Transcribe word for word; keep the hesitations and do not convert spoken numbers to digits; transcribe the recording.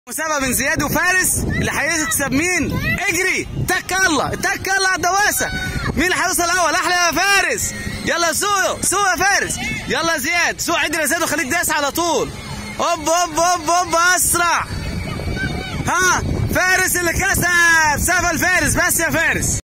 مسابقة بين زياد وفارس، اللي هيكسب مين؟ اجري تك الله تك الله على الدواسة. مين اللي هيوصل الاول؟ احلى يا فارس. يلا سوق سوق يا فارس. يلا زياد سوق، عدل يا زياد وخليك داس على طول. هوب هوب هوب هوب اسرع. ها فارس اللي كسب. ساب الفارس بس يا فارس.